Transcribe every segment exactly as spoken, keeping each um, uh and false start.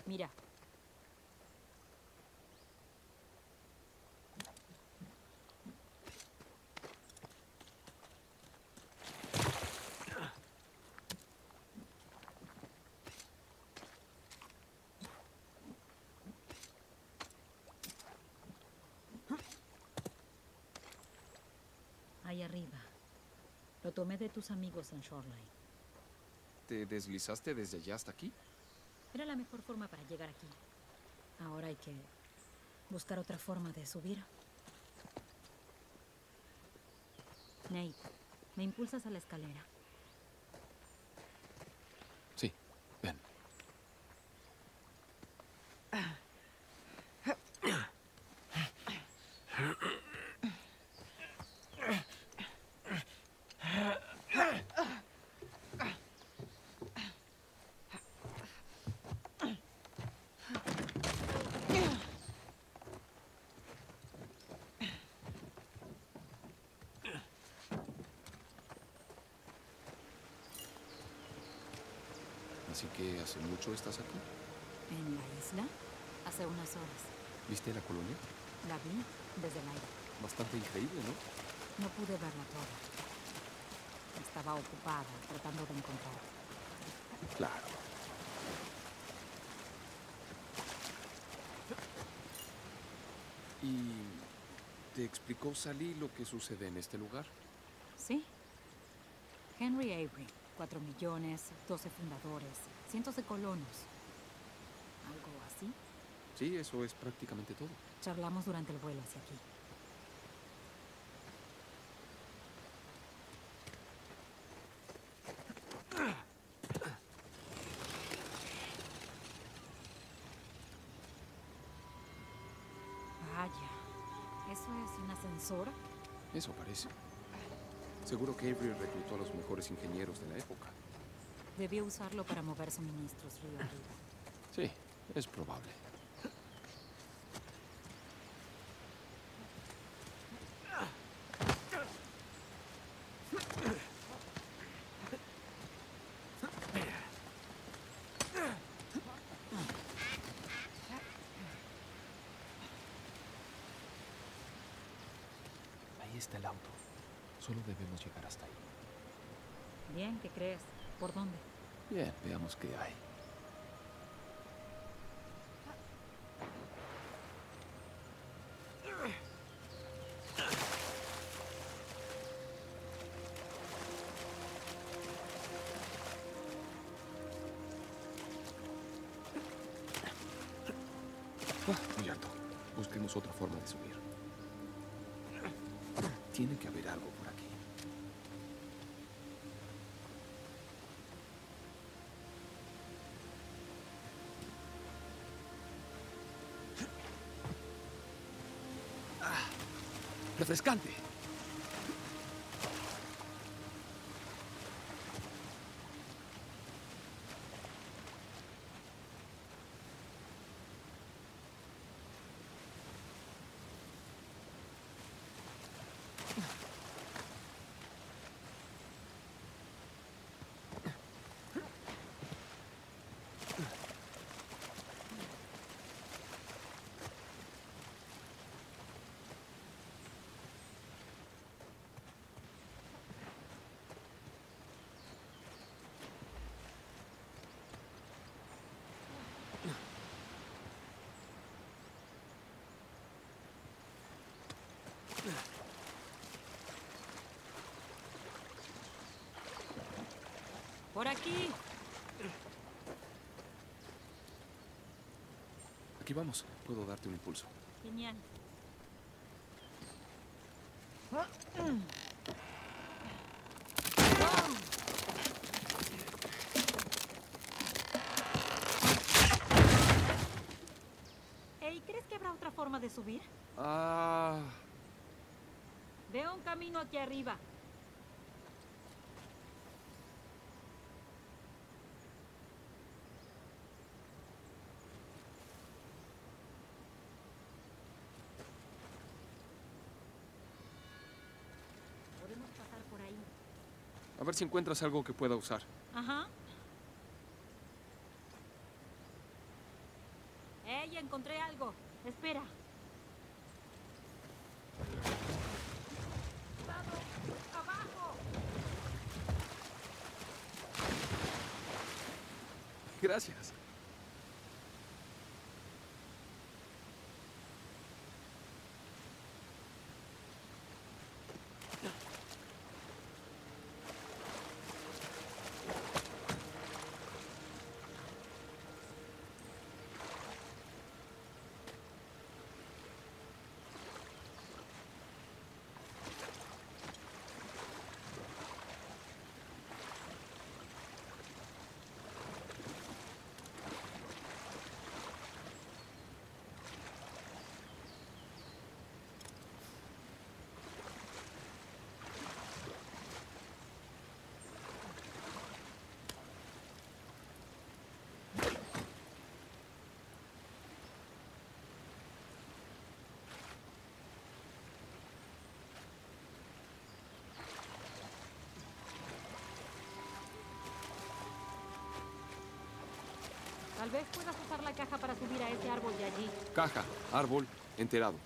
Mira. Ahí arriba. Lo tomé de tus amigos en Shoreline. ¿Te deslizaste desde allá hasta aquí? Era la mejor forma para llegar aquí. Ahora hay que buscar otra forma de subir. Nate, ¿me impulsas a la escalera? Sí, ven. Así que hace mucho estás aquí. ¿En la isla? Hace unas horas. ¿Viste la colonia? La vi desde el aire. Bastante increíble, ¿no? No pude verla toda. Estaba ocupada tratando de encontrar. Claro. ¿Y te explicó Sally lo que sucede en este lugar? Sí. Henry Avery. Cuatro millones, doce fundadores, cientos de colonos. ¿Algo así? Sí, eso es prácticamente todo. Charlamos durante el vuelo hacia aquí. Vaya, ¿eso es un ascensor? Eso parece. Seguro que Avery reclutó a los mejores ingenieros de la época. Debió usarlo para mover suministros río arriba. Sí, es probable. Ahí está el auto. Solo debemos llegar hasta ahí. Bien, ¿qué crees? ¿Por dónde? Bien, veamos qué hay. Ah, muy alto. Busquemos otra forma de subir. Tiene que haber algo por aquí. Ah, refrescante. ¡Por aquí! Aquí vamos. Puedo darte un impulso. Genial. Hey, ¿crees que habrá otra forma de subir? Ah... Veo un camino aquí arriba. Podemos pasar por ahí. A ver si encuentras algo que pueda usar. Ajá. Gracias. Tal vez puedas usar la caja para subir a ese árbol de allí. Caja, árbol, enterado.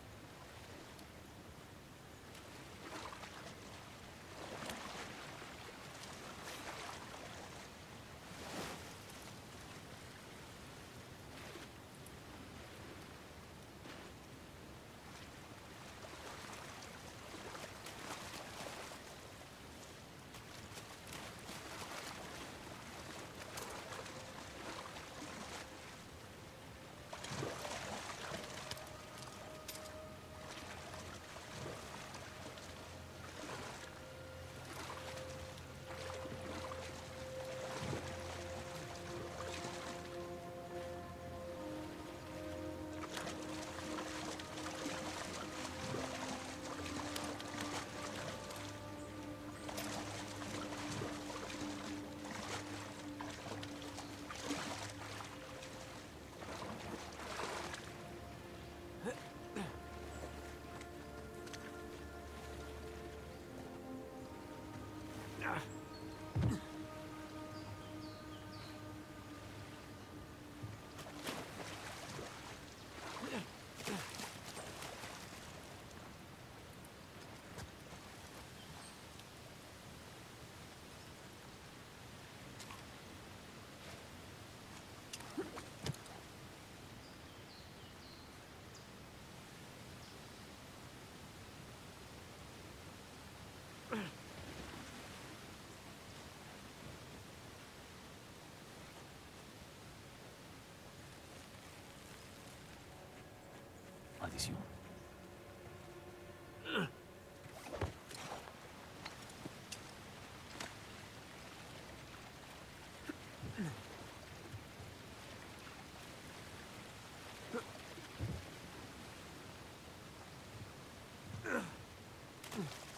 Maldición. Ugh.